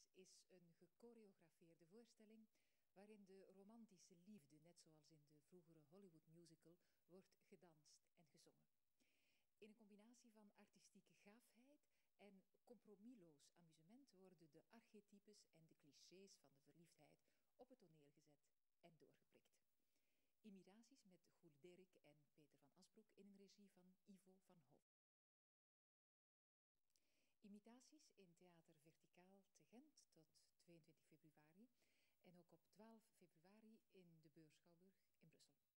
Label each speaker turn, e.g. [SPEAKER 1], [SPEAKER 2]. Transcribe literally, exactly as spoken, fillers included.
[SPEAKER 1] is een gechoreografeerde voorstelling waarin de romantische liefde, net zoals in de vroegere Hollywood musical, wordt gedanst en gezongen. In een combinatie van artistieke gaafheid en compromisloos amusement worden de archetypes en de clichés van de verliefdheid op het toneel gezet en doorgeprikt. Imitaties met Goelderik en Peter van Asbroek in een regie van Ivo van Hoof. Imitaties in Theater Verticaal te Gent tot tweeëntwintig februari en ook op twaalf februari in de Beurschouwburg in Brussel.